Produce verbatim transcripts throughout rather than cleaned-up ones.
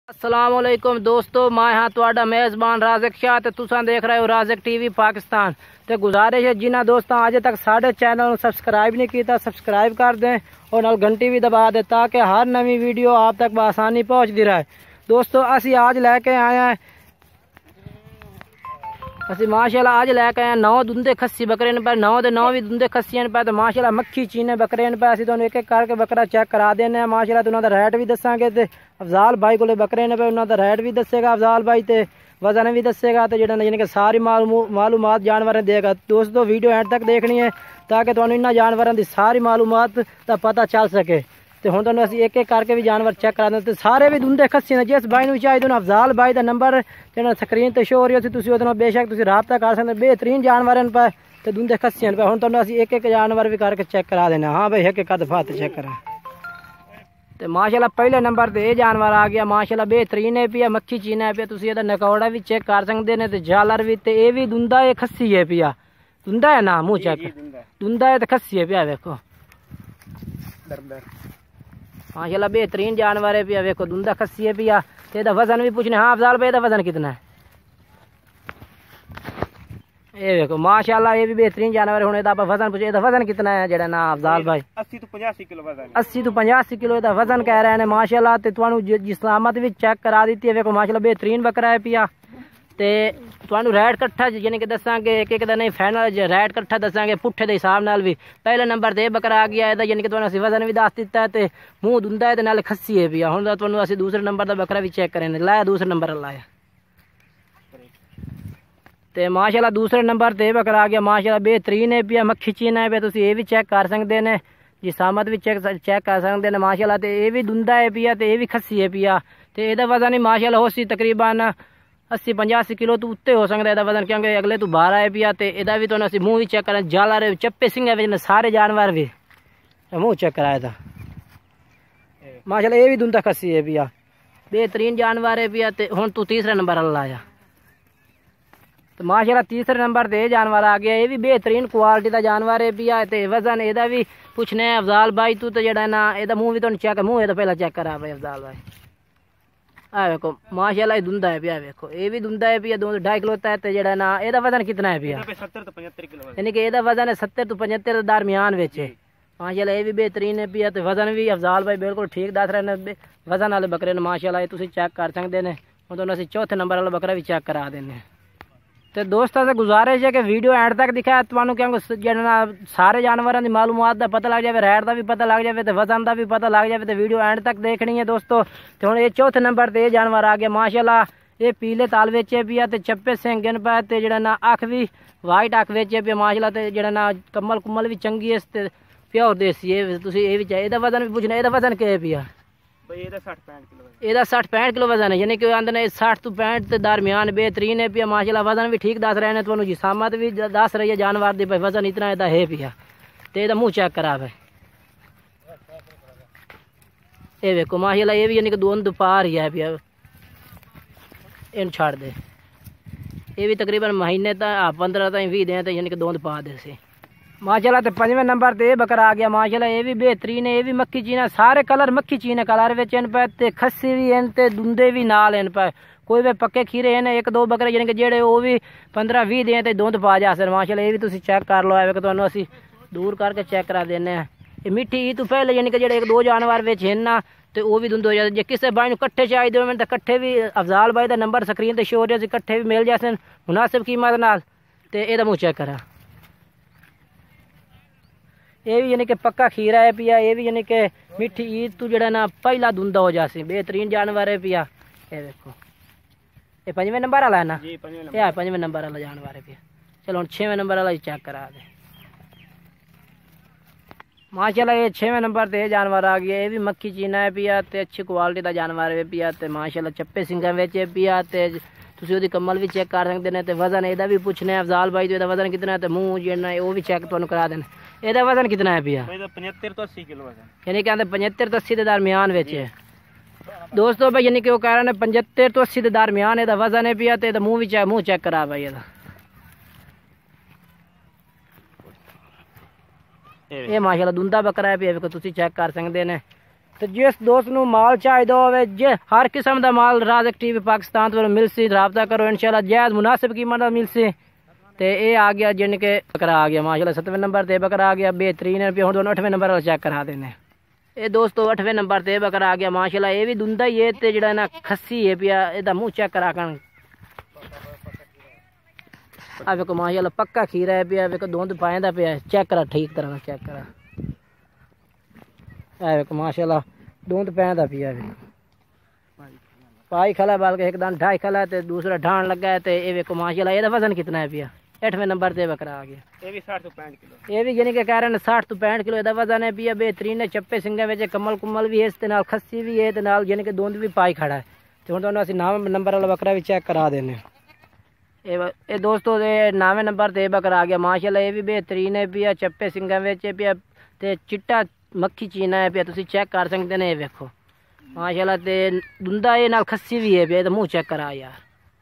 अस्सलामुअलैकुम दोस्तों, मैं हाँ तुहाडा मेज़बान राज़िक शाह ते तुसां देख रहे हो राज़िक टीवी पाकिस्तान। ते गुजारिश है जिन्होंने दोस्तों अजे तक साढ़े चैनल सब्सक्राइब नहीं किया सब्सक्राइब कर दें और नाल घंटी भी दबा दें ताकि हर नवी वीडियो आप तक बआसानी पहुँचती रहे। दोस्तों असी आज लैके आए हैं असी माशाल्लाह आज लैके आए नौ दुंदे खस्सी बकरे ने पे नौ दे नौ भी दुंदे खस्सियां पे तो माशाल्लाह मक्खी चीने बकरे ने पे असी तुहानू एक एक करके बकरा चेक करा देने माशाल्लाह तो उन्होंने रेट भी दसांगे ते अफजाल भाई को बकरे ने पे उन्होंने रेट भी दसेगा अफजाल भाई ते वजन भी दसेगा तो जेड़ा यानी कि सारी मालूमात जानवर देगा। दोस्तों वीडियो एंड तक देखनी है ताकि तुहानू इन्हां जानवरों की सारी मालूमात का पता चल सके। तो हुण तुहानू असीं एक एक करके भी जानवर चेक करा दें। सारे भी दुंदे खस्सी ने जिस भाई नूं चाहिए उन्होंने अफजाल भाई का नंबर जो स्क्रीन पर शो हो रही है तुसीं उहदे नाल बेशक तुसीं राबता कर सकते। बेहतरीन जानवर पे तो दुंदे खस्सी पे हुण तुहानू असीं एक एक जानवर भी करके चेक करा देना। हाँ भाई एक एक दफा चेक करा तो माशाल्लाह पहले नंबर ते ये जानवर आ गया माशाल्लाह बेहतरीन है पिया मक्खी चीना है पिया तुसीं इहदा नकौड़ा भी चेक कर सकते हैं तो झालर भी ते ये भी दुंदा है खस्सी है पिया दुंदा है ना मुँह चेक दुंदा है तो खस्सी है पिया देखो माशाल्लाह बेहतरीन जानवर है पिया देखो दुंदा खस्सी है पिया तो इहदा वजन भी पूछने। हाँ अफजाल भाई इहदा वजन कितना है ये देखो माशाल्लाह ये भी बेहतरीन जानवर है। इहदा वजन पूछे इहदा वजन कितना है जेड़ा ना अफजाल भाई अस्सी तो पचासी किलो वजन अस्सी तो पचासी किलो इहदा वजन कह रहे हैं माशाल्लाह। ते तुहानू जिस्लामत भी चेक करा दी है देखो माशाल्लाह बेहतरीन बकरा है पिया ते तुहानू रेट कट्ठा यानी कि दसांगे एक एक नहीं फाइनल रेट कट्ठा दसांगे पुट्ठे के हिसाब नाल भी। पहले नंबर ते बकरा आ गया इहदा यानी कि तुहानू असीं वजन भी दस दिता है ते मूँह दुंदा है ते नाल खस्सी है पिया। हुण तुहानू असीं दूसरे नंबर का बकरा भी चेक करें लाया दूसरे नंबर लाया ते माशाल्लाह दूसरे नंबर ते बकरा आ गया माशाल्लाह बेहतरीन है पिया मक्खी चीना है पिया तुसीं ये भी चेक कर सकते हैं जिसामत भी चेक चेक कर सकते हैं माशाल्लाह। ते ये भी दुंदा है पिया ते ये भी खस्सी है पिया ते इहदा वजन ही माशाल्लाह होसी तकरीबन अस्सी पंजासी किलो तो उत्ते हो सकता है वजन क्योंकि अगले तो बाहर है पिया ते इहदा भी तुहानू असीं मूँह भी चेक करें झालर चप्पे सिंह है सारे जानवर भी मूँह चेक कराया था माशाल्लाह। ये भी दुंदा खस्सी है पिया बेहतरीन जानवर है पिया ते हुण तू तीसरे नंबर लाया तो माशाल्लाह तीसरे नंबर ते जानवर आ गया। ये भी बेहतरीन क्वालिटी का जानवर है पिया ते वजन एदा भी पुछने अफजाल भाई तू तो जेड़ा ना एदा मुँह भी तुहानू चेक मुँह एदा पहला चेक करा भाई अफजाल भाई आ देखो माशाल्लाह ये दुंदा है पिया देखो ये भी दुंदा है पिया दो ढाई किलो है तो जेड़ा ना एदा वजन कितना है पिया सत्तर तो पचहत्तर किलो यानी कि एदा वजन है सत्तर तो पचहत्तर दरमियान विच है माशाल्लाह। ये भी बेहतरीन है पिया तो वजन भी अफजाल भाई बिल्कुल ठीक दस रहे हैं वजन वाले बकरे ने माशाल्लाह ये तुसीं चेक कर सकते हैं। हुण तुहानू असीं चौथे नंबर वाला बकरा भी चेक करा देने। तो दोस्तों से गुजारिश है कि वीडियो एंड तक दिखाया तुहानू क्योंकि जेड़ा सारे जानवरों की मालूमात का पता लग जाए रेट का भी पता लग जाए तो वजन का भी पता लग जाए तो वीडियो एंड तक देखनी है दोस्तों। तो हुण ये चौथे नंबर ते जानवर आ गया माशाल्लाह ये पीले ताल वेचे पिया ते चप्पे सिंगन पे ते जेड़ा ना अख भी वाइट अख वेचे पिया माशाल्लाह ते जेड़ा ना कम्मल कुम्मल भी चंगी है ते प्योर देसी है तुसीं ये भी चाहिए। इहदा वजन भी पुछना इहदा वजन क्या है पिया ਇਹਦਾ साठ पैंठ किलो वजन है यानी कि आंदे ने साठ तो पैंठ के दरमियान बेहतरीन है पिया माशाल्लाह। वजन भी ठीक दस रहे हैं तुहानू जिसामत भी दस रही है जानवर दी भाई वजन इतना इहदा है पिया ते इहदा मुँह चेक करा भाई ये देखो माशाल्लाह ये भी यानी कि दोनों पा रही है पिया इन छाड़ दे ये भी तकरीबन महीने तक पंद्रह तक भी दें तो यानी कि दोनों पा दे से माशाल्लाह। तो पंजवें नंबर ते बकरा आ गया माशाल्लाह ये भी बेहतरीन है ये भी मक्खी चीना सारे कलर मक्खी चीने कलर विच इन पे ते खस्सी भी इन ते दुंदे भी नाल इन पे कोई भी पक्के खीरे हैं एक दो बकरे यानी कि जेड़े वो भी पंद्रह भी दें तो दुंद पा जा सर माशाल्लाह। ये भी तुसीं चेक कर लो है कि तुहानू असीं दूर करके चेक करा देने ये मिट्टी ई तो पहले यानी कि जेड़े एक दो जानवर विच हैं ना तो वो भी दुंद हो जाते जे किसी भाई कट्ठे चाहिए हो तो कट्ठे भी अफजाल भाई का नंबर स्क्रीन पर शो हो रहा कट्ठे भी मिल जाते मुनासिब कीमत नाल तो एहदा मुँह चेक करा। ये भी यानी कि पक्का खीरा है पिया ये भी यानी कि मिठी ईद तू जड़ा ना पहला दुंदा हो जासी बेहतरीन जानवर है पिया ये देखो ये पंजवें नंबर वाला है ना ये पंजवें नंबर वाला जानवर है पिया। चलो छेवें नंबर वाला चेक करा दे माशाल्लाह ये छेवें नंबर ते जानवर आ गया ये भी मक्खी चीना है पिया ते अच्छी क्वालिटी का जानवर है पिया ते माशाल्लाह चप्पे सिंगा विच है पिया ते तुसीं ओहदी कम्मल भी चेक कर सकते हैं। तो वजन एदा भी पूछने अफजाल भाई तो एदा वजन कितना है तो मुँह जेना वो भी चेक तुहानू करा देना। एदा वजन कितना है पिया पचहत्तर तो अस्सी किलो वजन यानी कि पचहत्तर तो अस्सी के दरमियान विच है दोस्तों भाई यानी कि वो कह रहे हैं पचहत्तर तो अस्सी के दरमियान एदा वजन है पिया तो मुँह भी चेक मुँह चेक करा भाई एदा ये माशाल्लाह दुंदा बकरा है पिया तुसीं चेक कर सकते हैं तो जिस दोस्त नू माल चाहिए होवे जे हर किस्म का माल राज़क टीवी पाकिस्तान तो मिल सी राबता करो इंशाल्लाह जायज़ मुनासिब कीमत मिल सी। तो ये आ गया जिन के बकरा आ गया माशाल्लाह सतवें नंबर ते बकरा आ गया बेहतरीन है। हम दोनों अठवें नंबर वाला चेक करा देने। ये दोस्तों अठवें नंबर ते बकरा आ गया माशाल्लाह ये भी दुंदा ही है ते जिहड़ा ना खस्सी है पिया एदा मुंह चेक करा कर आ देखो माशाल्लाह पक्का खीरा है पिया देखो दुंद पाएंदा पिया चेक करा ठीक तरह चेक करा आ देखो माशाल्लाह दुंद पाएंदा पिया पाई खला बल्कि एक दान ढाई खला ते दूसरा ढाण लगा है ते ये देखो माशाल्लाह एदा वजन कितना है पिया अठवें नंबर ते बकरा आ गया ये भी साठ तो पैंठ किलो ये भी यानी कि कह रहे हैं साठ तो पैंठ किलो एदा वजन है पिया बेहतरीन है चप्पे सिंगे विच कमल कुमल भी है इस नाल खस्सी भी है ते नाल यानी कि दुंद भी पाई खड़ा है। तो हुण तुहानूं असीं नौवें नंबर वाला बकरा भी चेक करा देने। ये दोस्तों ये नौवें नंबर ते बकरा आ गया माशाल्लाह ये भी बेहतरीन है पिया चप्पे सिंगे विच पिया ते चिट्टा मक्खी चीना है पिया तुसीं चेक कर सकदे ने। ये देखो माशाल्लाह ते दुंदा ये नाल खस्सी भी है पिया ते मुंह चेक करा यार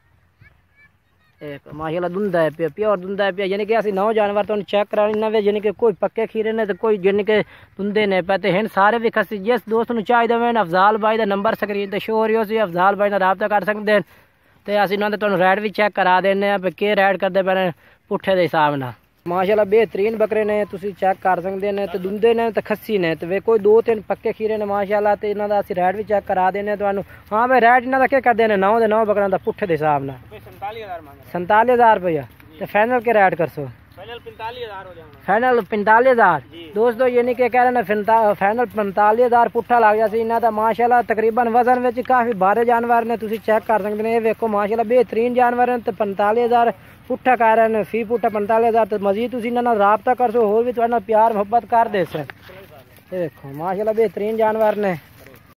एक माशाल्लाह दुंदा है पिया प्योर दुंदा है पिया यानी कि असं नौ जानवर तो चेक करा वे यानी कि कोई पक्के खीरे ने तो कोई यानी कि दुंदे ने पे हैं सारे भी खसी जिस दोस्त नूं चाहिए वे अफजाल भाई का नंबर स्क्रीन पर शो हो रही हो अफजाल भाई का राबता कर सकते हैं। तो असं उन्होंने तुहानूं रैड भी चेक करा देने पे के रैड करते पे पुट्ठे के हिसाब नाल माशाल्लाह बेहतरीन बकरे ने तुसीं चेक कर सकते हैं। तो दुंदे ने तो खस्सी ने तो वे कोई दो तीन पक्के खीरे ने माशाल्लाह तो इन्हों का असं रैड भी चेक करा देने तुहानूं। हाँ भाई रैड इन्हों का क्या करते हैं नौ के नौ बकरों का पुट्ठे के हिसाब नाल संताली हज़ार रुपया तो फाइनल के रैड कर सो फाइनल पैंतालीस हज़ार दोस्तों यानी कि कह रहे हैं फाइनल पैंतालीस हज़ार पुट्ठा लग गया इन्हों का माशाल्लाह तकरीबन वजन में काफ़ी बारे जानवर ने तुसीं चेक कर सकते हैं। ये देखो माशाल्लाह बेहतरीन जानवर हैं तो पैंतालीस हज़ार पुट्ठा कह रहे हैं फी पुट्ठा पैंतालीस हज़ार तो मजीद तुसीं इन्हां नाल राबता कर सो होर भी तुहाडे नाल प्यार मुहब्बत कर दे सन। ये देखो माशाल्लाह बेहतरीन जानवर ने।